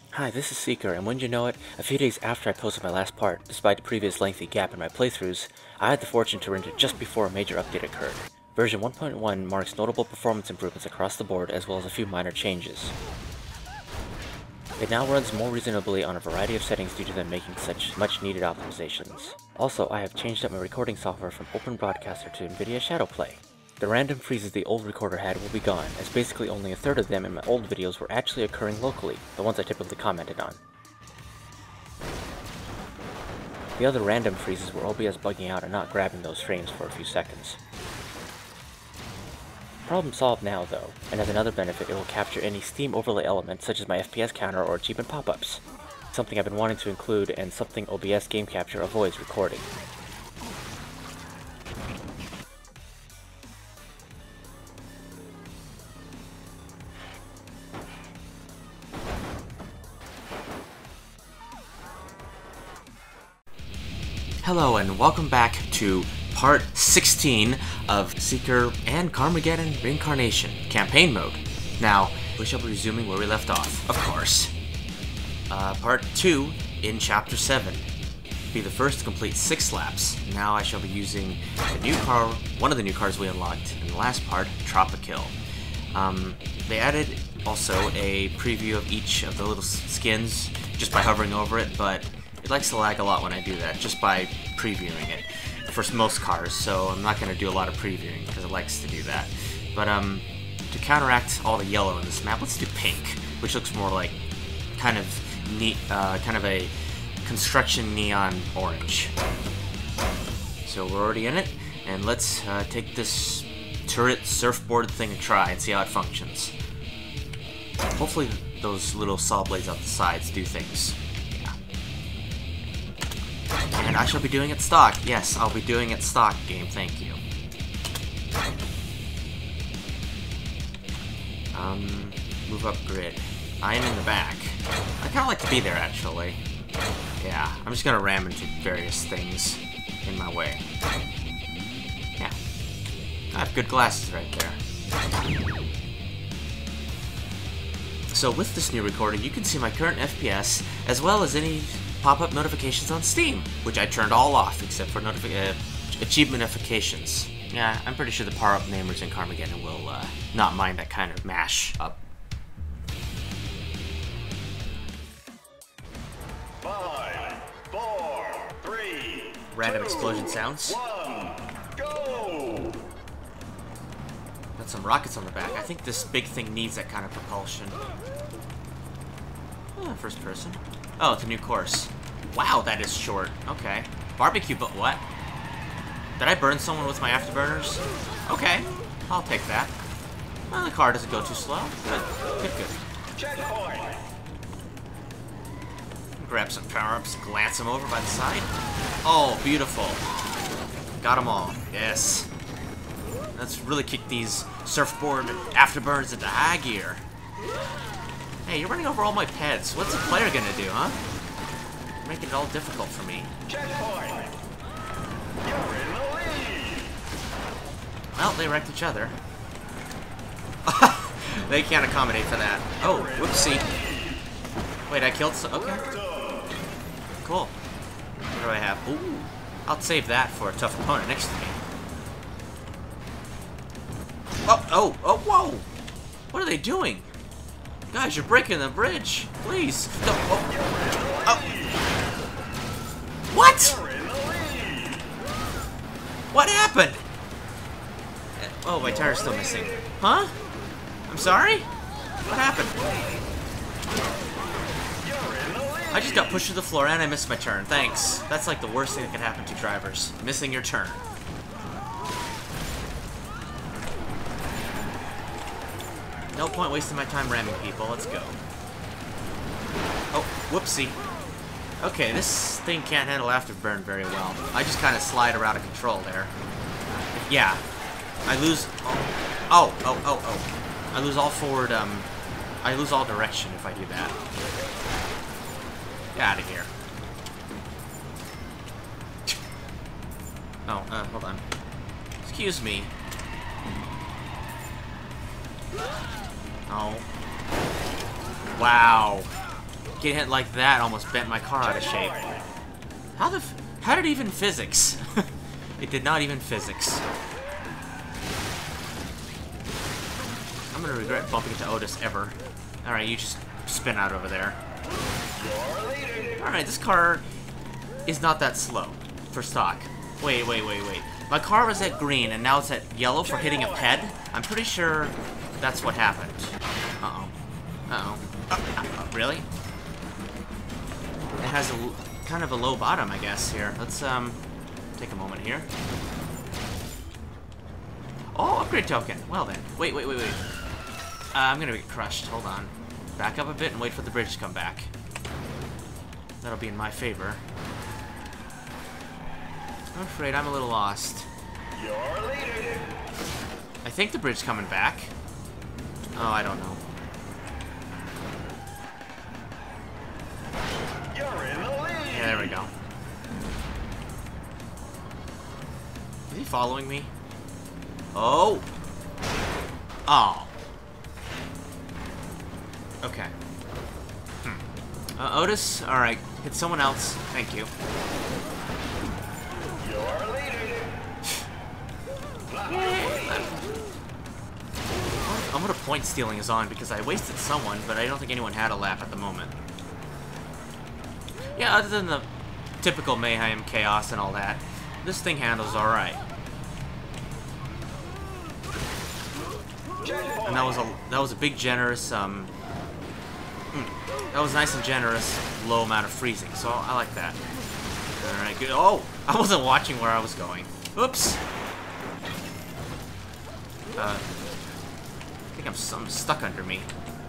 Hi, this is Seeker, and wouldn't you know it, a few days after I posted my last part, despite the previous lengthy gap in my playthroughs, I had the fortune to render just before a major update occurred. Version 1.1 marks notable performance improvements across the board as well as a few minor changes. It now runs more reasonably on a variety of settings due to them making such much needed optimizations. Also, I have changed up my recording software from Open Broadcaster to NVIDIA Shadowplay. The random freezes the old recorder had will be gone, as basically only a third of them in my old videos were actually occurring locally, the ones I typically commented on. The other random freezes were OBS bugging out and not grabbing those frames for a few seconds. Problem solved now though, and as another benefit it will capture any Steam overlay elements such as my FPS counter or achievement pop-ups, something I've been wanting to include and something OBS Game Capture avoids recording. Hello and welcome back to part 16 of Seeker and Carmageddon Reincarnation Campaign Mode. Now, we shall be resuming where we left off, of course. Part 2 in Chapter 7. Be the first to complete 6 laps. Now I shall be using the new car, one of the new cars we unlocked in the last part, Tropikill. They added also a preview of each of the little skins just by hovering over it, but it likes to lag a lot when I do that, just by previewing it for most cars, so I'm not going to do a lot of previewing because it likes to do that. But to counteract all the yellow in this map, let's do pink, which looks more like kind of neat, kind of a construction neon orange. So we're already in it, and let's take this turret surfboard thing a try and see how it functions. Hopefully those little saw blades out the sides do things. And I shall be doing it stock. Yes, I'll be doing it stock, game. Thank you. Move up grid. I am in the back. I kind of like to be there, actually. Yeah, I'm just gonna ram into various things in my way. Yeah. I have good glasses right there. So with this new recording, you can see my current FPS, as well as any pop-up notifications on Steam, which I turned all off except for achievement notifications. Yeah, I'm pretty sure the power-up namers in Carmageddon will not mind that kind of mash-up. 5, 4, 3, Random 2, explosion sounds. 1, go! Got some rockets on the back. I think this big thing needs that kind of propulsion. Oh, first person. Oh, it's a new course. Wow, that is short. Okay. Barbecue, but what? Did I burn someone with my afterburners? Okay, I'll take that. Well, the car doesn't go too slow. Good, good, good. Checkpoint! Grab some power-ups, glance them over by the side. Oh, beautiful. Got them all. Yes. Let's really kick these surfboard afterburners into high gear. Hey, you're running over all my pets. What's a player gonna do, huh? You're making it all difficult for me. Checkpoint! You're in the lead! Well, they wrecked each other. They can't accommodate for that. Oh, whoopsie. Wait, I killed some... Okay. Cool. What do I have? Ooh. I'll save that for a tough opponent next to me. Oh, whoa! What are they doing? Guys, you're breaking the bridge. Please. No. Oh. What? What happened? Oh, my tire's still missing. Huh? I'm sorry? What happened? I just got pushed to the floor and I missed my turn. Thanks. That's like the worst thing that could happen to drivers. Missing your turn. No point wasting my time ramming people. Let's go. Oh, whoopsie. Okay, this thing can't handle afterburn very well. I just kind of slide her out of control there. Yeah. I lose... Oh. I lose all forward, I lose all direction if I do that. Get out of here. Oh, hold on. Excuse me. Oh. Wow. getting hit like that almost bent my car out of shape. How did it even physics? It did not even physics. I'm gonna regret bumping into Otis ever. Alright, you just spin out over there. Alright, this car is not that slow for stock. Wait. My car was at green and now it's at yellow for hitting a ped? I'm pretty sure that's what happened. Really? It has a kind of a low bottom, I guess, here. Let's, take a moment here. Oh, upgrade token. Well then. Wait. I'm gonna get crushed. Hold on. Back up a bit and wait for the bridge to come back. That'll be in my favor. I'm afraid I'm a little lost. You're leading. I think the bridge's coming back. Oh, I don't know. You're in the lead. Yeah, there we go. Is he following me? Oh! Oh. Okay. Otis? Alright. Hit someone else. Thank you. You're leading. I'm gonna point stealing is on because I wasted someone, but I don't think anyone had a lap at the moment. Yeah, other than the typical mayhem, chaos, and all that, this thing handles alright. And that was a big generous that was nice and generous low amount of freezing, so I like that. Alright, good. Oh! I wasn't watching where I was going. Oops! I think I'm stuck under me.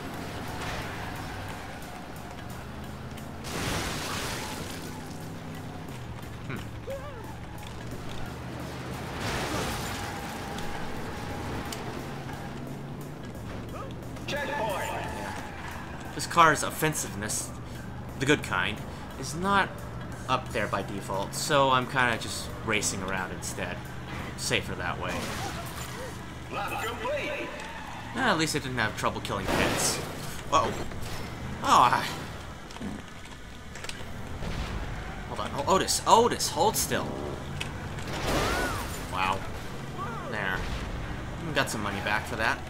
Checkpoint. This car's offensiveness, the good kind, is not up there by default, so I'm kind of just racing around instead. Safer that way. Lap complete. At least I didn't have trouble killing pits. Whoa. Oh. Hold on. Oh, Otis, hold still. Wow. There. Got some money back for that.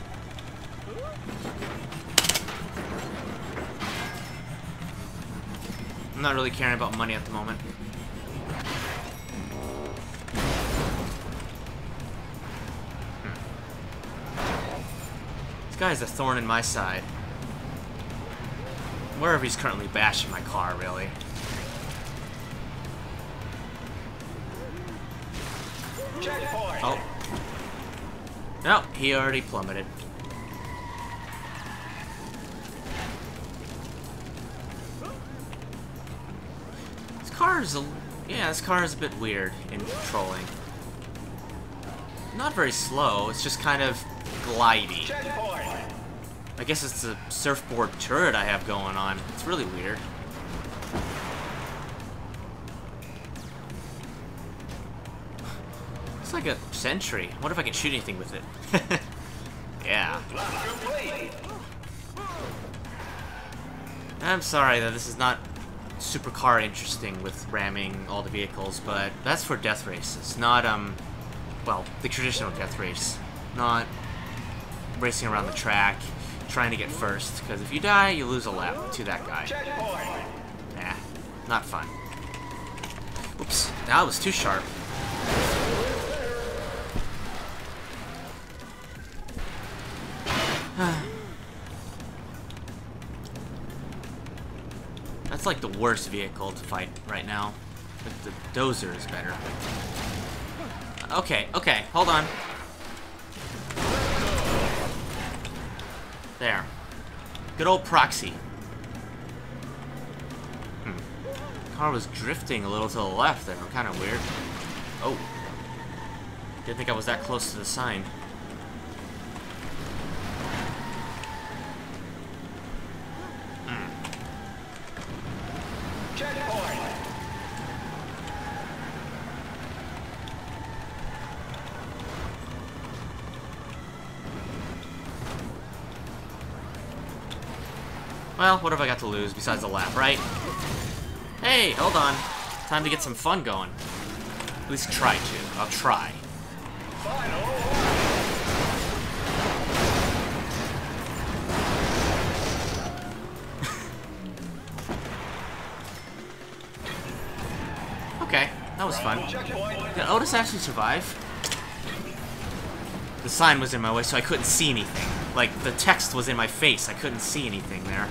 I'm not really caring about money at the moment. This guy is a thorn in my side. Wherever he's currently bashing my car, really. Checkpoint. Oh. No, he already plummeted. This car is a bit weird in controlling. Not very slow, it's just kind of glidey. Checkpoint. I guess it's the surfboard turret I have going on. It's really weird. It's like a sentry. I wonder if I can shoot anything with it. Yeah. Lap complete. I'm sorry that this is not supercar interesting with ramming all the vehicles, but that's for death races, not, well, the traditional death race. Not racing around the track, trying to get first, because if you die, you lose a lap to that guy. Checkpoint. Nah, not fun. Oops, that was too sharp. That's like the worst vehicle to fight right now. The Dozer is better. Okay, hold on. There. Good old proxy. Car was drifting a little to the left there. Kind of weird. Oh. Didn't think I was that close to the sign. Checkpoint. Well, what have I got to lose besides a lap, right? Hey, hold on. Time to get some fun going. At least try to. I'll try. Okay, that was fun. Did Otis actually survive? The sign was in my way, so I couldn't see anything. Like, the text was in my face. I couldn't see anything there.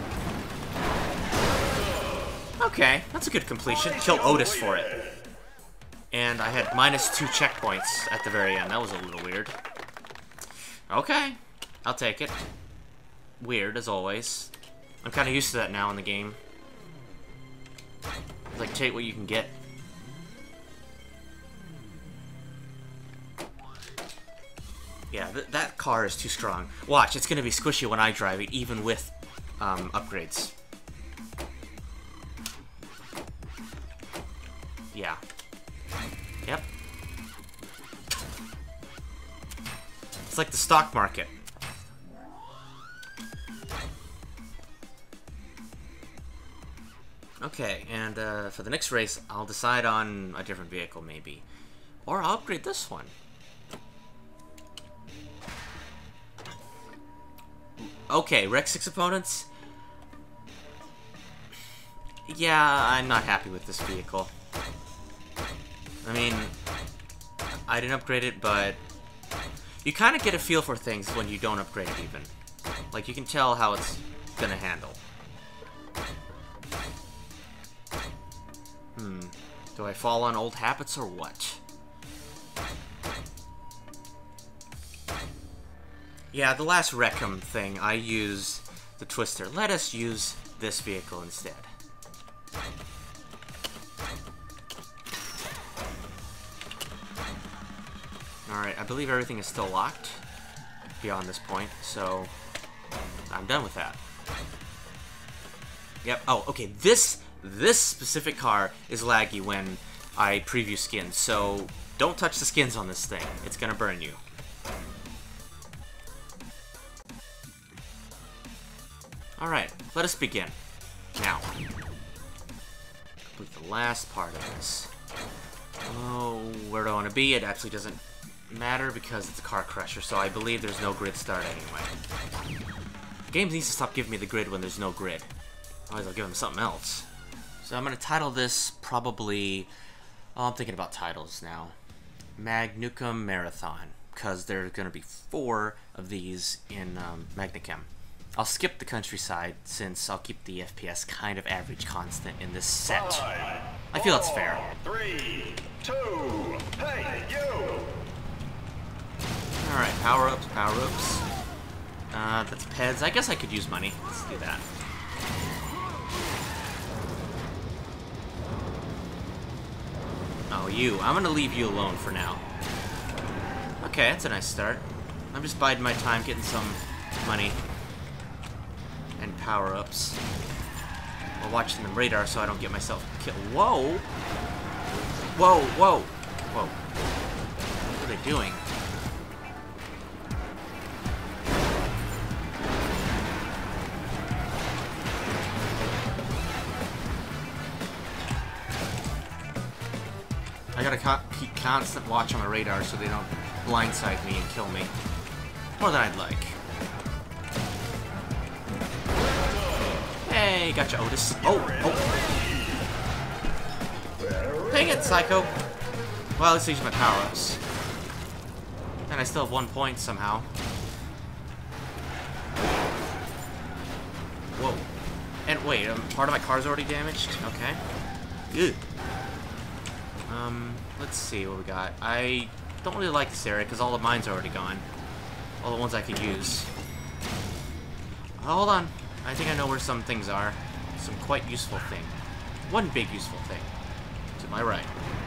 Okay, that's a good completion. Kill Otis for it. And I had -2 checkpoints at the very end. That was a little weird. Okay, I'll take it. Weird, as always. I'm kind of used to that now in the game. Like, take what you can get. Yeah, that car is too strong. Watch, it's gonna be squishy when I drive it, even with upgrades. Yeah. Yep. It's like the stock market. Okay, and for the next race, I'll decide on a different vehicle, maybe. Or I'll upgrade this one. Okay, Rec 6 opponents. Yeah, I'm not happy with this vehicle. I mean, I didn't upgrade it, but you kind of get a feel for things when you don't upgrade it even. Like, you can tell how it's gonna handle. Do I fall on old habits or what? Yeah, the last Wreckham thing, I use the Twister. Let us use this vehicle instead. Alright, I believe everything is still locked beyond this point, so I'm done with that. Yep, oh, okay, this specific car is laggy when I preview skins, so don't touch the skins on this thing. It's gonna burn you. Alright, let us begin. Now. Complete the last part of this. Oh, where do I want to be? It actually doesn't matter because it's a car crusher, so I believe there's no grid start anyway. Games needs to stop giving me the grid when there's no grid. Otherwise I'll give them something else. So I'm going to title this probably... Oh, I'm thinking about titles now. Magnuchem Marathon, because there's going to be 4 of these in Magnichem. I'll skip the countryside, since I'll keep the FPS kind of average constant in this set. 5, I feel it's fair. 3, 2, hey, you! Alright, power-ups, power-ups. That's Peds. I guess I could use money. Let's do that. Oh, you. I'm gonna leave you alone for now. Okay, that's a nice start. I'm just biding my time getting some money. And power-ups. While watching the radar so I don't get myself killed. Whoa! Whoa, whoa! Whoa. What are they doing? I gotta keep constant watch on my radar so they don't blindside me and kill me. More than I'd like. Hey, gotcha, Otis. Oh, oh. Dang it, Psycho. Well, at least I used my power-ups. And I still have 1 point somehow. Whoa. And wait, part of my car's already damaged? Okay. Good. Let's see what we got. I don't really like this area because all of mine's already gone. All the ones I could use. Oh, hold on. I think I know where some things are. Some quite useful thing. One big useful thing. To my right.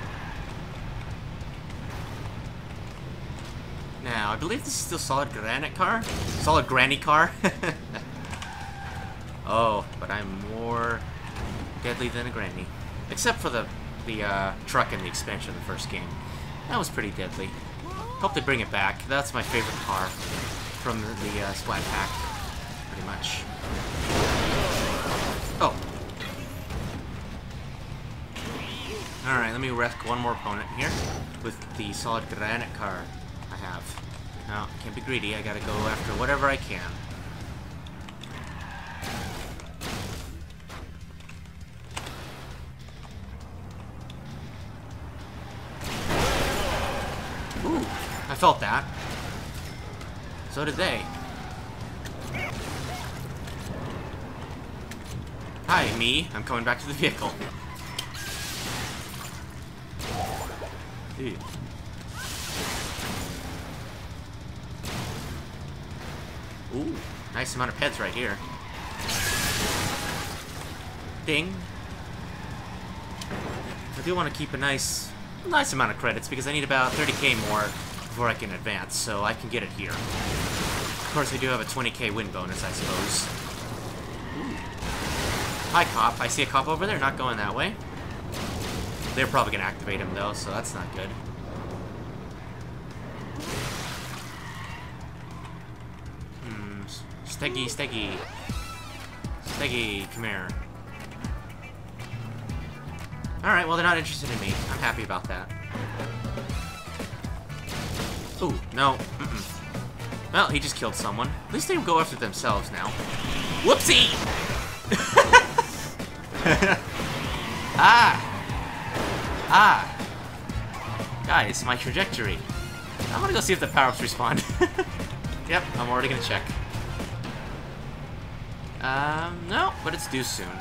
Now, I believe this is still solid granite car? Solid granny car? Oh, but I'm more deadly than a granny. Except for the truck in the expansion of the first game. That was pretty deadly. Hope they bring it back. That's my favorite car from the Splat Pack, pretty much. Alright, let me wreck one more opponent here with the solid granite car I have. Now, can't be greedy, I gotta go after whatever I can. Ooh, I felt that. So did they. Hi, me. I'm coming back to the vehicle. Dude. Ooh, nice amount of pets right here. Ding. I do want to keep a nice amount of credits because I need about 30k more before I can advance, so I can get it here. Of course, I do have a 20k win bonus, I suppose. Ooh. Hi, cop. I see a cop over there, not going that way. They're probably going to activate him, though, so that's not good. Steggy, Steggy. Steggy, come here. Alright, well, they're not interested in me. I'm happy about that. Ooh, no. Well, he just killed someone. At least they go after themselves now. Whoopsie! Guys, my trajectory. I'm gonna go see if the power-ups respawn. Yep, I'm already gonna check. No, but it's due soon.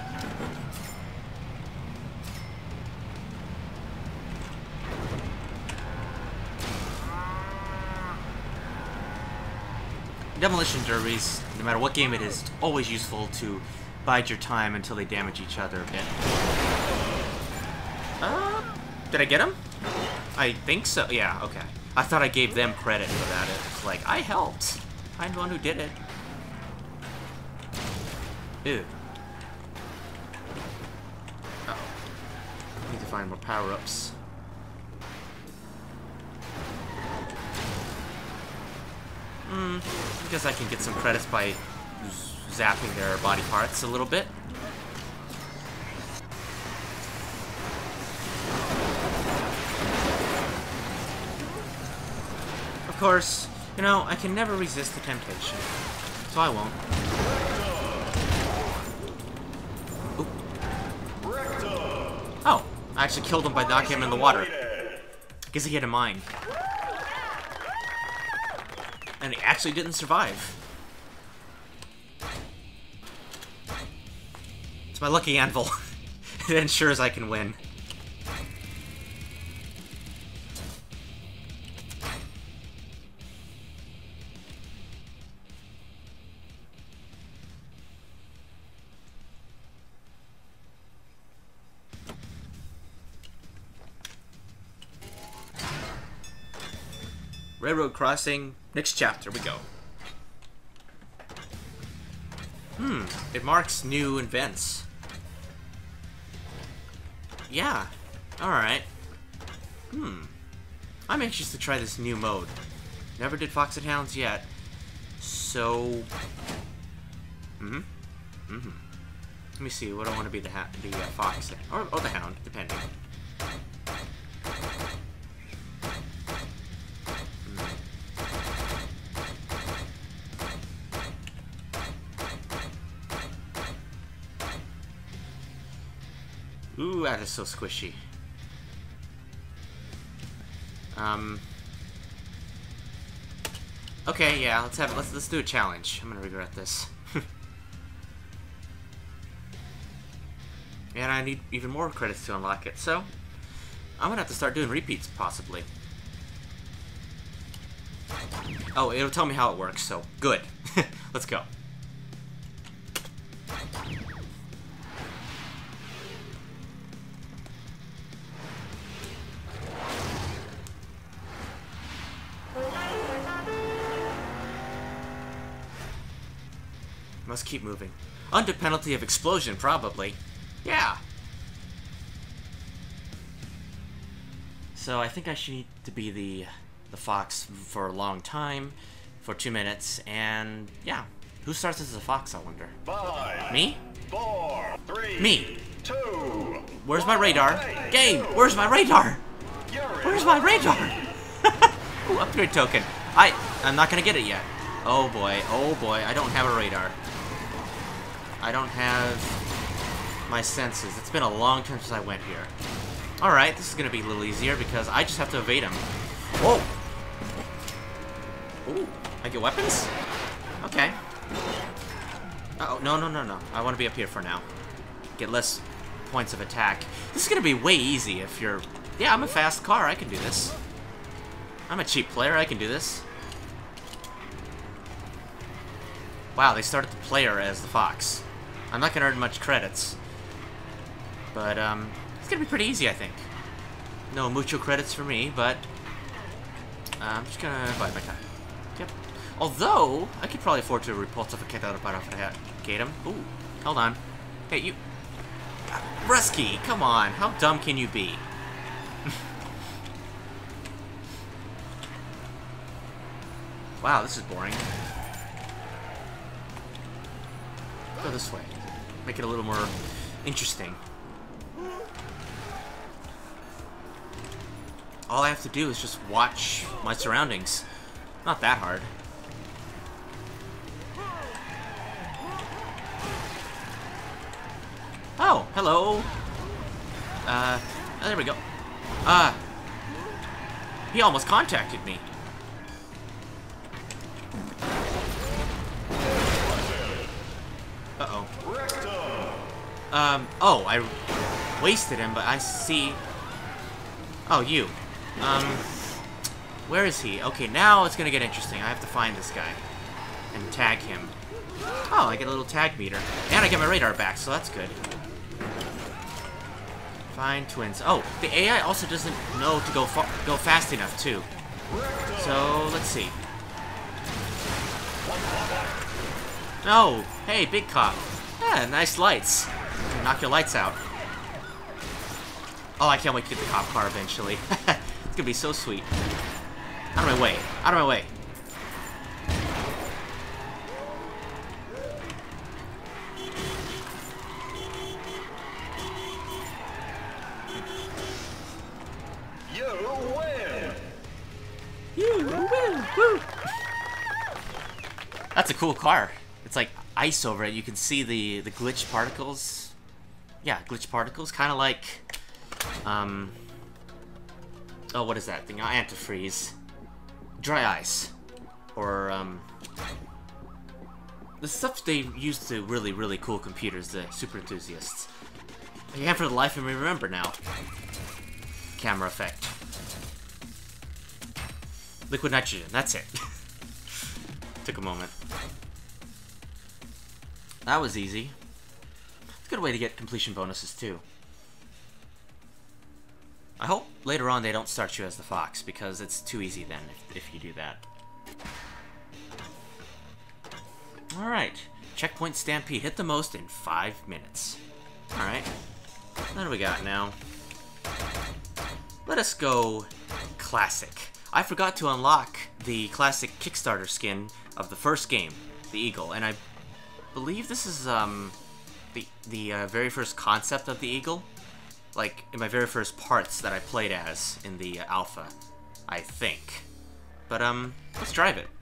Demolition derbies, no matter what game it is, it's always useful to bide your time until they damage each other a bit. Did I get him? I think so. Yeah, okay. I thought I gave them credit for that. It's like, I helped. I'm the one who did it. Ew. Uh-oh. Need to find more power-ups. I guess I can get some credits by zapping their body parts a little bit. Of course, you know, I can never resist the temptation, so I won't. Oop. Oh, I actually killed him by knocking him in the water. Guess he had a mine. And he actually didn't survive. It's my lucky anvil. It ensures I can win. Railroad crossing. Next chapter we go. It marks new events. Yeah. Alright. I'm anxious to try this new mode. Never did Fox and Hounds yet. So... Let me see, what do I want to be the Fox or the Hound, depending. Ooh, that is so squishy. Okay, yeah, let's do a challenge. I'm gonna regret this. And I need even more credits to unlock it, so I'm gonna have to start doing repeats, possibly. Oh, it'll tell me how it works, so good. Let's go. Must keep moving. Under penalty of explosion, probably. Yeah. So I think I should need to be the fox for a long time, for 2 minutes, and yeah. Who starts as a fox, I wonder? 5, Me? 4, 3, Me. 2. Where's my radar? Hey, Game, where's my radar? Where's my radar? Ooh, upgrade token. I'm not gonna get it yet. Oh boy, I don't have a radar. I don't have my senses. It's been a long time since I went here. Alright, this is gonna be a little easier because I just have to evade him. Whoa! Ooh, I get weapons? Okay. Uh-oh, no. I want to be up here for now. Get less points of attack. This is gonna be way easy if you're... Yeah, I'm a fast car. I can do this. I'm a cheap player. I can do this. Wow, they started the player as the fox. I'm not gonna earn much credits. But, it's gonna be pretty easy, I think. No mucho credits for me, but... I'm just gonna bide my time. Yep. Although, I could probably afford to repulsificare para him. Ooh, hold on. Hey, you... Rusky, come on. How dumb can you be? Wow, this is boring. Go this way. Make it a little more interesting. All I have to do is just watch my surroundings. Not that hard. Oh, hello. There we go. He almost contacted me. Uh-oh. Oh, I wasted him, but I see... Oh, you. Where is he? Okay, now it's gonna get interesting. I have to find this guy and tag him. Oh, I get a little tag meter. And I get my radar back, so that's good. Find twins. Oh, the AI also doesn't know to go fast enough, too. So, let's see. No! Hey, big cop. Yeah, nice lights. Knock your lights out. Oh, I can't wait to get the cop car eventually. It's gonna be so sweet. Out of my way. Out of my way. You win! You win! Woo! That's a cool car. It's like ice over it. You can see the glitch particles. Yeah, glitch particles. Kind of like... Oh, what is that thing? Antifreeze. Dry ice. Or, the stuff they use to really, really cool computers, the super enthusiasts. I can't for the life of me remember now. Camera effect. Liquid nitrogen, that's it. Took a moment. That was easy. It's a good way to get completion bonuses, too. I hope later on they don't start you as the fox, because it's too easy then if you do that. Alright. Checkpoint Stampede. Hit the most in 5 minutes. Alright. What do we got now? Let us go classic. I forgot to unlock the classic Kickstarter skin of the first game, the Eagle, and I believe this is the very first concept of the Eagle. Like, in my very first parts that I played as in the alpha, I think. But, let's drive it.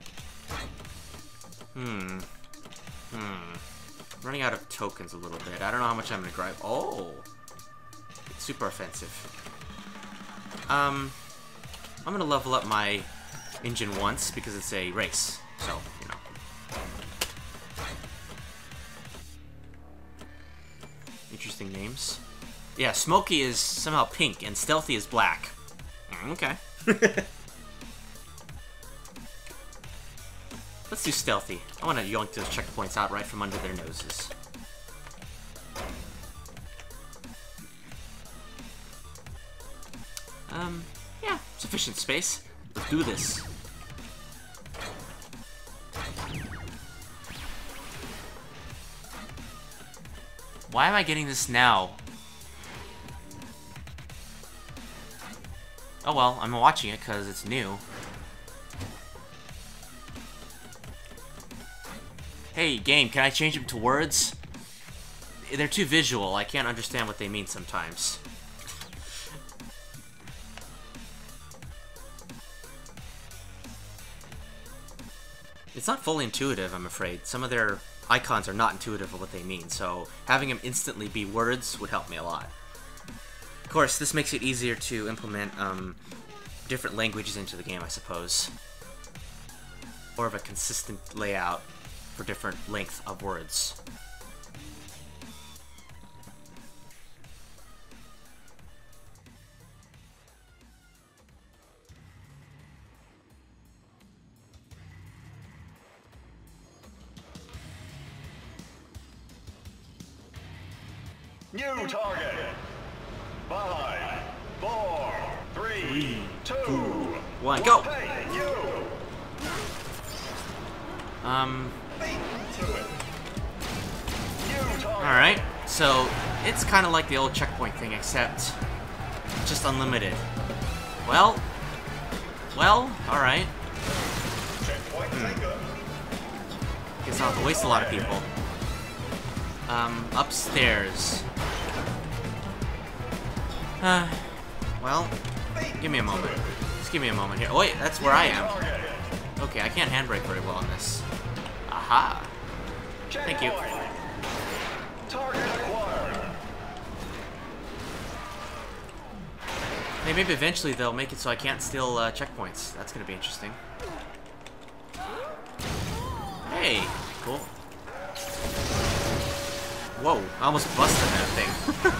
Running out of tokens a little bit. I don't know how much I'm gonna drive. Oh! It's super offensive. I'm gonna level up my engine once, because it's a race. So, you know. Interesting names. Yeah, Smokey is somehow pink, and Stealthy is black. Okay. Let's do Stealthy. I want to yoink those checkpoints out right from under their noses. Yeah, sufficient space. Let's do this. Why am I getting this now? Oh well, I'm watching it because it's new. Hey, game, can I change them to words? They're too visual. I can't understand what they mean sometimes. It's not fully intuitive, I'm afraid. Some of their icons are not intuitive of what they mean, so having them instantly be words would help me a lot. Of course, this makes it easier to implement different languages into the game, I suppose. Or of a consistent layout for different length of words. New target. 5, 4, 3, 2, 1, go! Alright, so it's kind of like the old checkpoint thing, except just unlimited. Well, alright. Guess I'll have to waste a lot of people. Upstairs. Well, give me a moment. Just give me a moment here. Oh wait, that's where I am. Okay, I can't handbrake very well on this. Aha! Thank you. Target acquired. Hey, maybe eventually they'll make it so I can't steal checkpoints. That's gonna be interesting. Hey, cool. Whoa, I almost busted that thing.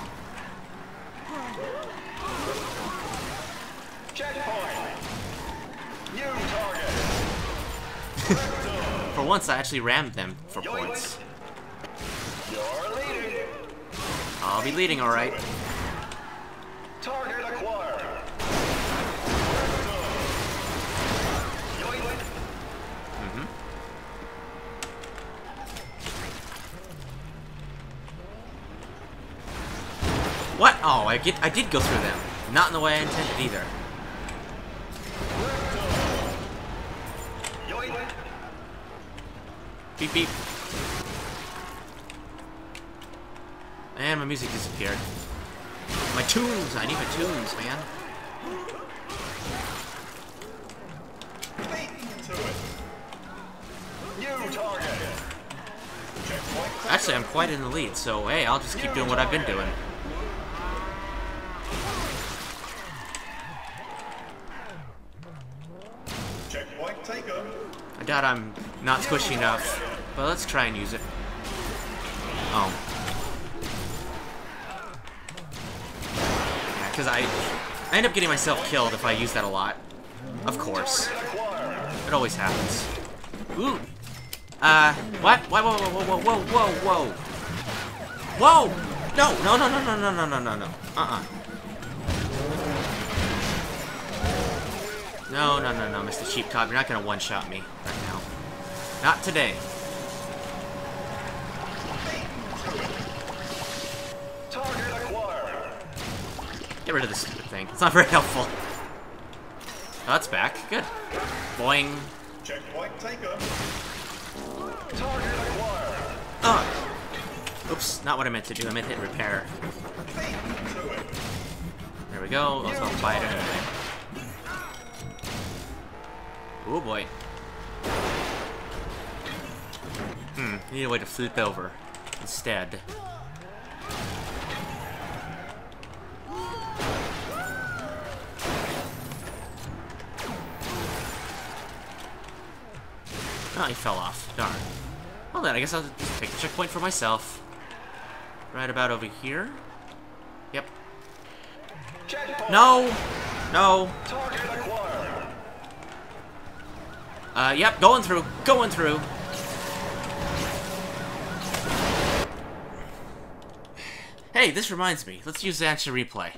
Checkpoint. New target. For once, I actually rammed them for points. You're leading. I'll be leading, alright. Target acquired. What? Oh, I did go through them. Not in the way I intended either. Beep beep. And my music disappeared. My tunes! I need my tunes, man. New target. Actually, I'm quite in the lead, so hey, I'll just keep doing what I've been doing. Checkpoint taken. I doubt I'm not squishy enough, but let's try and use it. Oh. Yeah, because I end up getting myself killed if I use that a lot. Of course. It always happens. Ooh. What? Whoa, whoa, whoa, whoa, whoa, whoa, whoa! Whoa! No, no, no, no, no, no, no, no, no, no. Uh-uh. No, no, no, no, Mr. Cheap Cop, you're not gonna one-shot me right now. Not today. Target acquired. Get rid of this stupid thing. It's not very helpful. Oh, that's back. Good. Boing. Checkpoint taken. Target acquired. Oh. Oops, not what I meant to do. I meant hit repair. There we go. I'll buy it anyway. Oh boy. Need a way to flip over instead. Oh, he fell off. Darn. Well then, I guess I'll just take the checkpoint for myself. Right about over here. Yep. Checkpoint. No! No! Target acquired. Yep, going through. Going through. Hey, this reminds me. Let's use the action replay.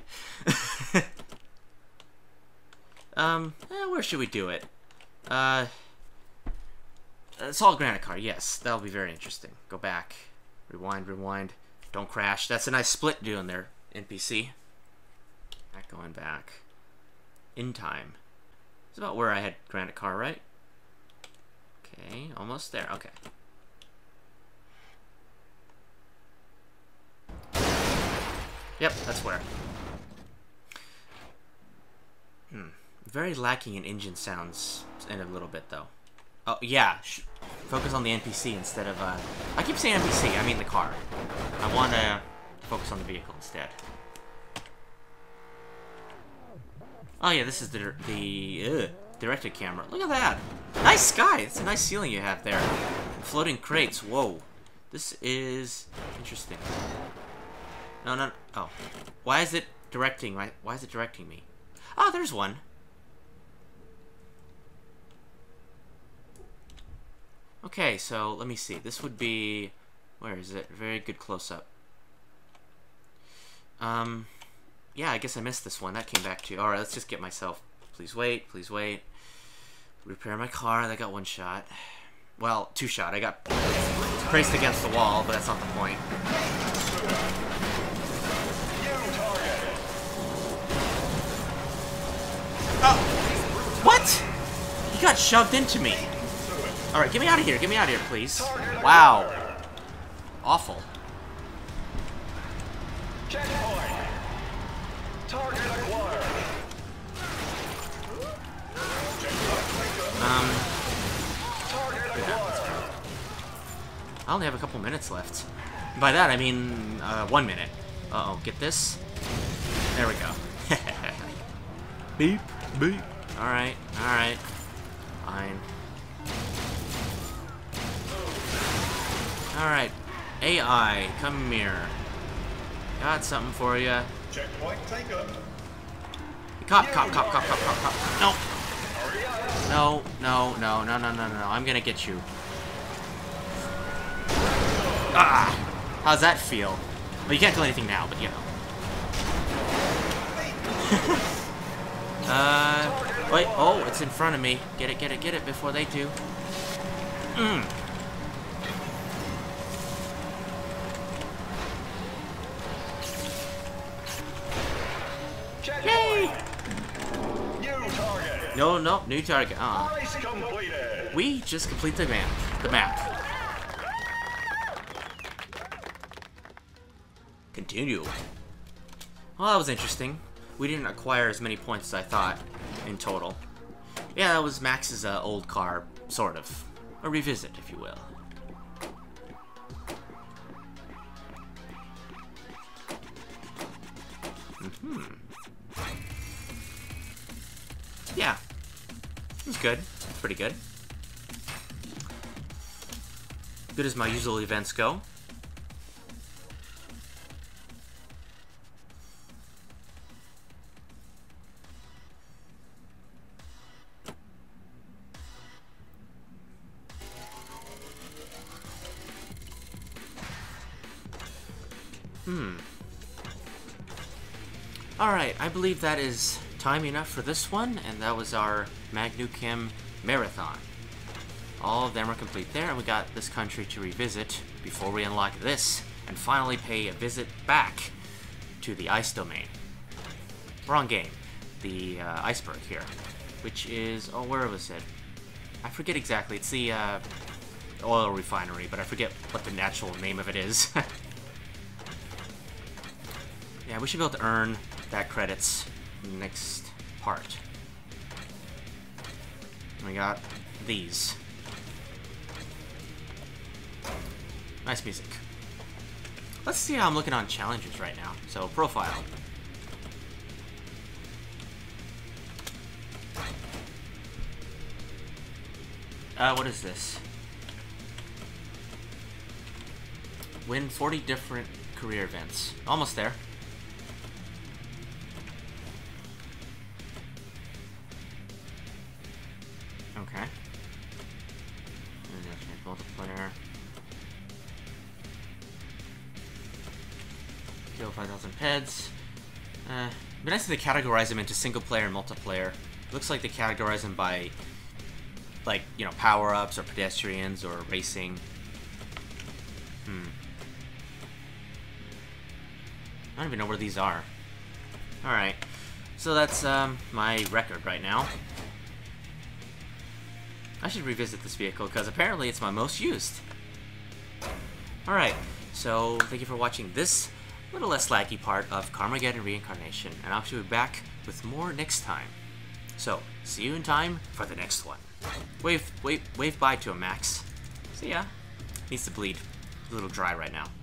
Where should we do it? Solid Granite Car, yes. That'll be very interesting. Go back. Rewind, rewind. Don't crash. That's a nice split doing there, NPC. Not going back. In time. It's about where I had Granite Car, right? Okay, almost there. Okay. Yep, that's where. Very lacking in engine sounds in a little bit, though. Oh, yeah. Focus on the NPC instead of, I keep saying NPC, I mean the car. I want to focus on the vehicle instead. Oh, yeah, this is the directed camera. Look at that. Nice sky. It's a nice ceiling you have there. Floating crates. Whoa. This is interesting. No. Oh. Why is it directing? Why is it directing me? Oh, there's one. Okay, so let me see. This would be... Where is it? Very good close-up. Yeah, I guess I missed this one. That came back to you. Alright, let's just get myself... Please wait, please wait. Repair my car. I got one shot. Well, two shot. I got braced against the wall, but that's not the point. Oh! What? He got shoved into me. Alright, get me out of here. Get me out of here, please. Wow. Awful. Checkpoint. Target acquired. Target acquired. I only have a couple minutes left. By that, I mean 1 minute. Uh-oh, get this? There we go. Beep, beep. Alright, alright. Fine. Alright. AI, come here. Got something for you. Checkpoint taken. Cop. No. No. I'm gonna get you. Ah! How's that feel? Well, you can't do anything now, but you know. Wait. Oh, it's in front of me. Get it before they do. Yay! New target. No, new target. Race completed. We just complete the map. Continue. Well, that was interesting. We didn't acquire as many points as I thought in total. Yeah, that was Max's old car, sort of. A revisit, if you will. Yeah. It was good. Pretty good. Good as my usual events go. Alright, I believe that is time enough for this one, and that was our Magnuchem Marathon. All of them are complete there, and we got this country to revisit before we unlock this, and finally pay a visit back to the ice domain. Wrong game. The iceberg here, which is, oh, where was it? I forget exactly. It's the oil refinery, but I forget what the natural name of it is. Yeah, we should be able to earn that credits next part. We got these. Nice music. Let's see how I'm looking on challenges right now. So, profile. What is this? Win 40 different career events. Almost there. Okay. Multiplayer. Kill 5,000 peds. It'd be nice if they categorize them into single player and multiplayer. Looks like they categorize them by, like, you know, power-ups or pedestrians or racing. I don't even know where these are. Alright. So that's my record right now. I should revisit this vehicle because apparently it's my most used. Alright, so thank you for watching this little less laggy part of Carmageddon Reincarnation, and I'll be back with more next time. So, see you in time for the next one. Wave bye to him, Max. See ya. Needs to bleed. He's a little dry right now.